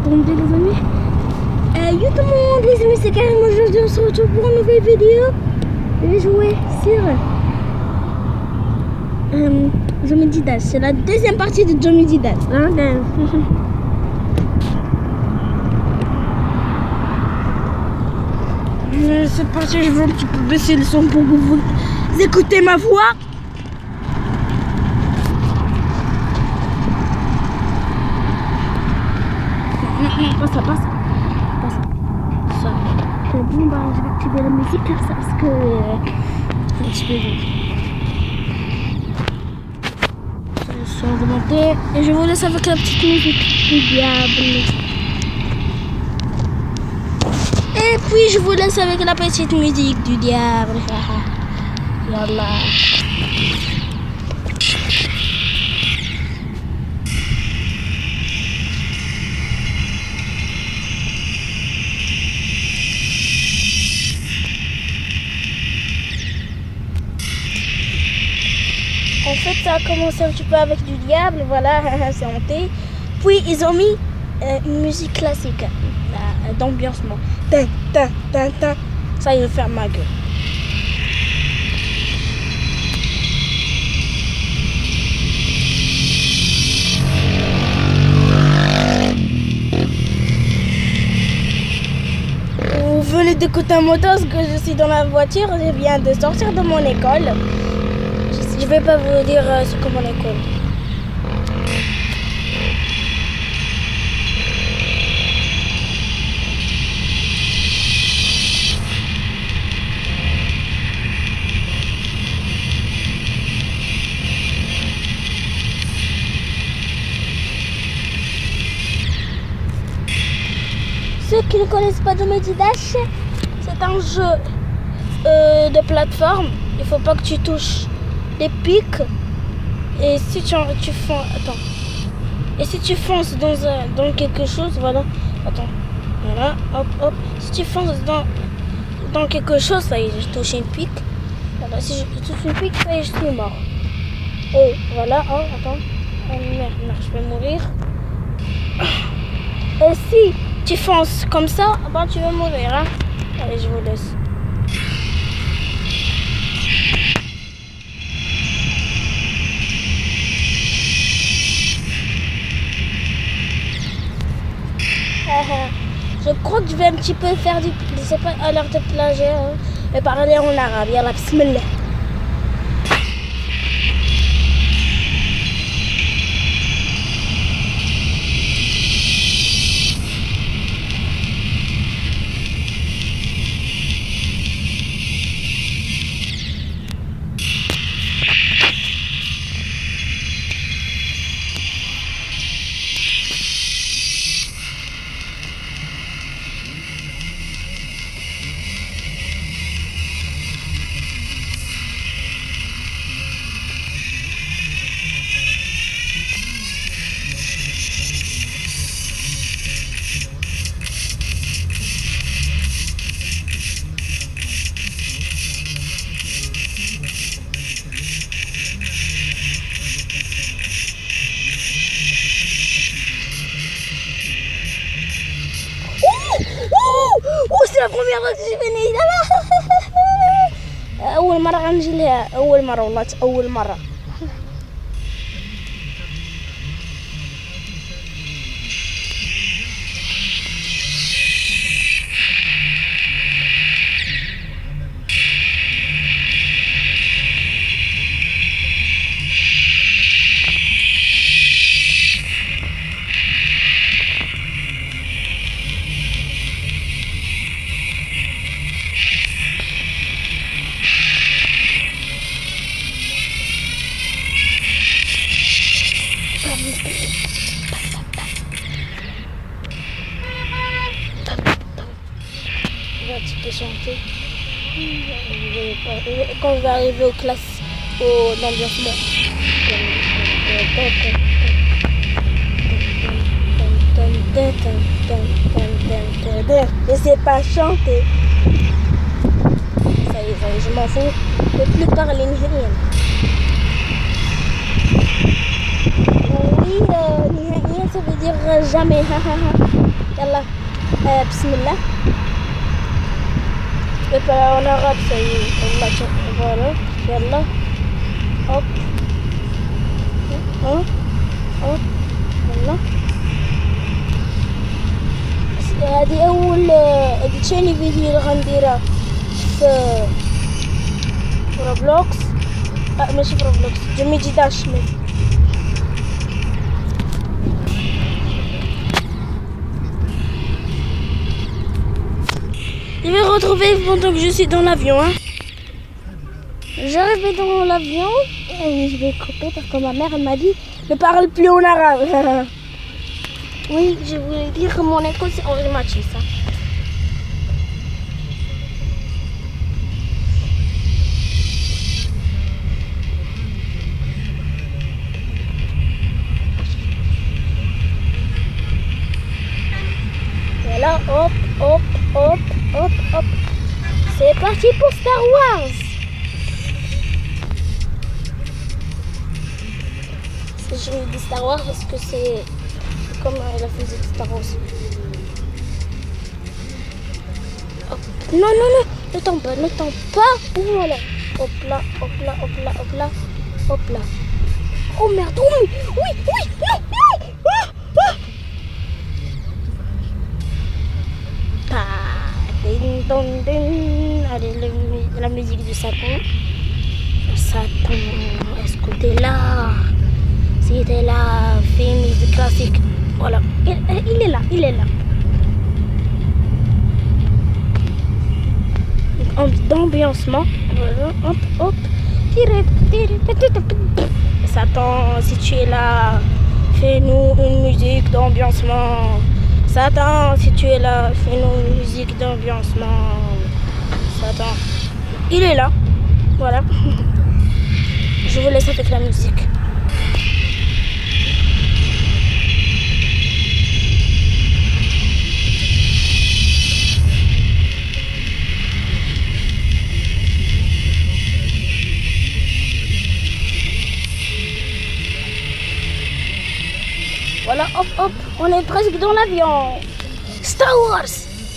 attendez les amis. Yo tout le monde, les amis, c'est Karim. Aujourd'hui on se retrouve pour une nouvelle vidéo. Je vais jouer sur Geometry Dash. C'est la deuxième partie de Geometry Dash. C'est parti, je vais un petit peu baisser le son pour que vous écoutez ma voix. Passe. Ça. C'est bon, bah, je vais activer la musique comme ça parce que c'est un petit peu bon. Je suis augmenté et je vous laisse avec la petite musique du diable. Et puis je vous laisse avec la petite musique du diable. Yallah. En fait, ça a commencé un petit peu avec du diable, voilà, c'est hanté. Puis ils ont mis une musique classique d'ambiancement. Ça, il ferme ma gueule. Vous venez d'écouter un moto parce que je suis dans la voiture, je viens de sortir de mon école. Je vais pas vous dire c'est comme mon école. Ceux qui ne connaissent pas Geometry Dash, c'est un jeu de plateforme. Il faut pas que tu touches les pics. Et si tu fonces, attends. Et si tu fonces dans quelque chose, voilà. Attends. Voilà, hop. Si tu fonces dans quelque chose, ça y est, j'ai touché une pique. Voilà, si je touche une pique, ça y est, je suis mort. Et voilà, oh, attends. Oh, merde, je vais mourir. Et si tu fonces comme ça, ben, tu vas mourir, hein. Allez, je vous laisse. Je crois que je vais un petit peu faire du... Je sais pas, à l'heure de plager, hein, et parler en arabe. Yallah, bismillah. C'est la première fois que je venais là. أول مرة غنجي لها أول مرة والله أول مرة. Un petit peu chanter. Quand on va arriver aux classes, dans l'ambiancement. Je sais pas chanter. Ça y est, je m'en fous. Je ne peux plus parler ni rien. Oui, ni rien, ça veut dire jamais. Yallah. Bismillah. Et puis en arabe, ça y est. Voilà. Yallah. Hop. Hop. Hop. Yallah. هذه هذه ثاني فيديو اللي غنديرها في روبلوكس. لا ماشي في روبلوكس، جميجي داش. Je vais retrouver pendant que je suis dans l'avion. Hein. J'arrive dans l'avion. Et je vais couper parce que ma mère elle m'a dit ne parle plus en arabe. Oui, je voulais dire que mon école c'est Henri Matisse. Hein. Voilà, hop, hop, hop, hop, hop. C'est parti pour Star Wars. Je dis Star Wars parce que c'est comme la physique Star Wars. Hop. Non, non, non, ne tombe pas, ne tombe pas. Voilà. Hop là, hop là, hop là, hop là, hop là. Oh merde, oui, oui, oui, non, non. Ah, ah. Ding dong ding. Allez, la musique du Satan. Satan, est-ce que t'es là? Si t'es là, fais une musique classique. Voilà, il est là, il est là. D'ambiancement. Voilà, hop, hop. Satan, si tu es là, fais-nous une musique d'ambiancement. Satan, si tu es là, fais-nous une musique d'ambiancement. Satan, il est là. Voilà. Je vous laisse avec la musique. Voilà, hop, hop, on est presque dans l'avion. Star Wars.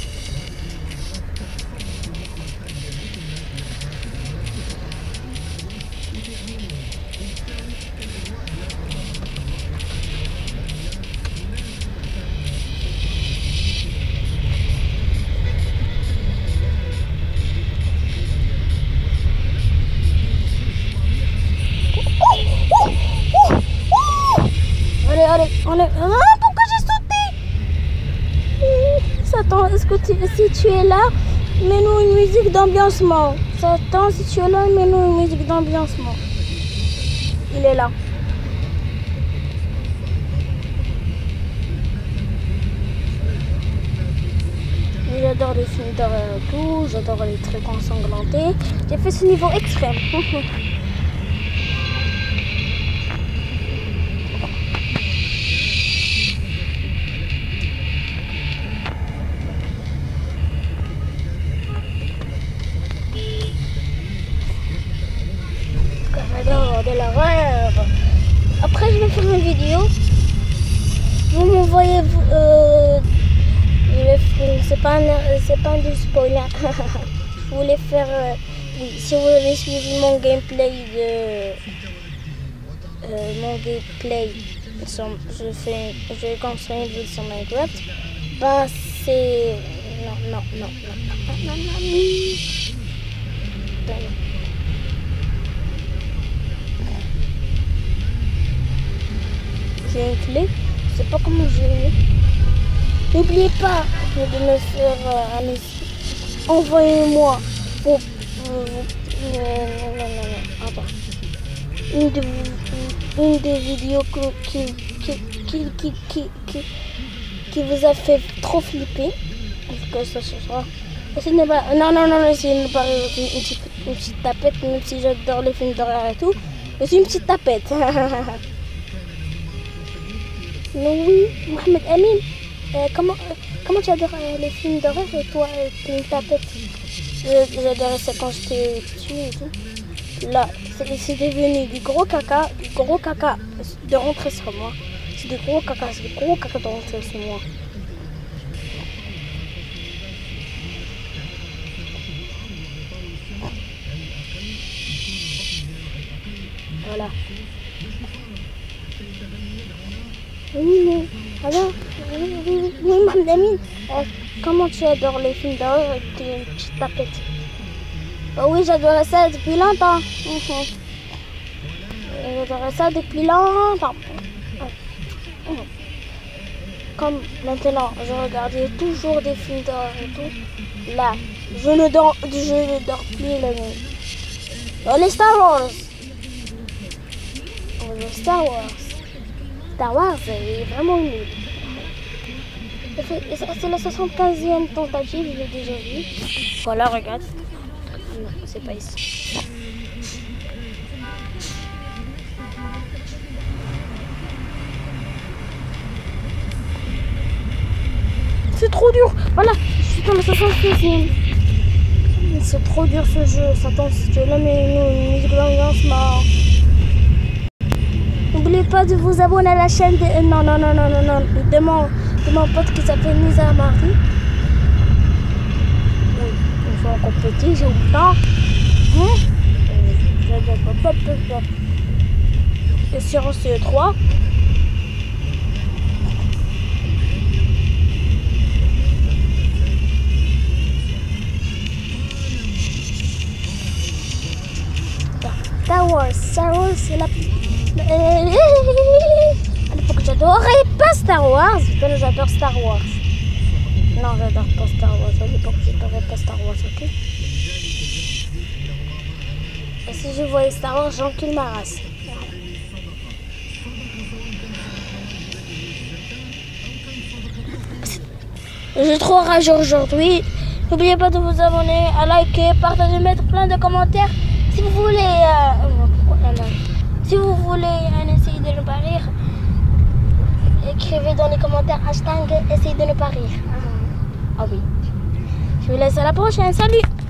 Allez, on est... Ah, pourquoi j'ai sauté? Satan, est-ce que si tu es là, mets-nous une musique d'ambiancement. Satan, si tu es là, mets-nous une musique d'ambiancement. Il est là. J'adore les films d'horreur et tout, j'adore les trucs ensanglantés. J'ai fait ce niveau extrême. De l'horreur. Après je vais faire une vidéo. Vous m'envoyez c'est pas du spoiler. Je voulais faire oui, si vous avez suivi mon gameplay je construis une ville sur Minecraft. Bah c'est non. J'ai une clé, je sais pas comment je l'ai. N'oubliez pas de me faire un message. Envoyez-moi vos attends. Une des vidéos qui vous a fait trop flipper. Parce que ça sera. Non, essayez de ne pas une petite tapette, même si j'adore les films d'horreur et tout. Mais c'est une petite tapette. Mais oui, Mohamed Amin, comment tu adores les films d'horreur et toi, une tapette? J'adorais ça quand j'étais petit et tout. Là, c'est devenu du gros caca de rentrer sur moi. C'est du gros caca de rentrer sur moi. Voilà. Oui, alors, oui, Mme Amine, comment tu adores les films d'horreur avec une petite tapette? Oui, j'adorais ça depuis longtemps. J'adorais ça depuis longtemps. Comme maintenant, je regardais toujours des films d'horreur et tout. Là, je ne dors plus la nuit. Les Star Wars. Les Star Wars. Star Wars est vraiment nul. C'est la 75e tentative, je l'ai déjà vu. Voilà, regarde. Non, c'est pas ici. C'est trop dur. Voilà, je suis dans la 76e. C'est trop dur ce jeu. Attends, si tu l'aimes, une musique d'ambiance mort. N'oubliez pas de vous abonner à la chaîne de mon pote qui s'appelle Nisa Marie. Oui, ils sont encore petits, j'ai 8 ans. Et sur CE3. Star Wars, c'est la... À l'époque, j'adorais pas Star Wars. J'adore Star Wars. Non, j'adore pas Star Wars. À l'époque, j'adorais pas Star Wars, ok? Et si je voyais Star Wars, j'encule ma race. J'ai trop rage aujourd'hui. N'oubliez pas de vous abonner, à liker, partager, mettre plein de commentaires. Si vous voulez... Si vous voulez essayer de ne pas rire, écrivez dans les commentaires hashtag essayer de ne pas rire. Ah oui. Je vous laisse à la prochaine. Salut!